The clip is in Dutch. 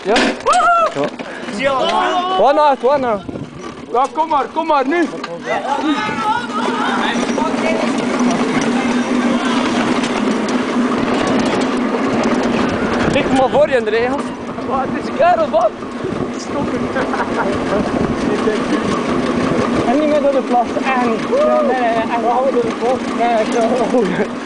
Ja? Ja. One now. Ja, kom maar, nu. Ligt maar voor je in de regels. Wat, het is kerel, wat? Stoppen. En niet meer door de plas, echt niet. Nee, echt wel door de plas. Nee, ik